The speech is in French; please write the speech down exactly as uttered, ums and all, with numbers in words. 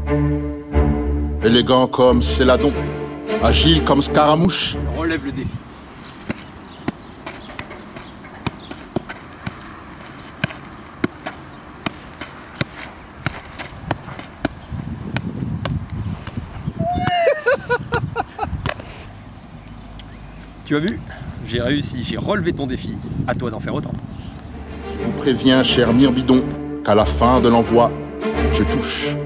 Élégant comme Céladon, agile comme Scaramouche. Relève le défi. Tu as vu? J'ai réussi, j'ai relevé ton défi. À toi d'en faire autant. Je vous préviens, cher Myrmidon, qu'à la fin de l'envoi, je touche.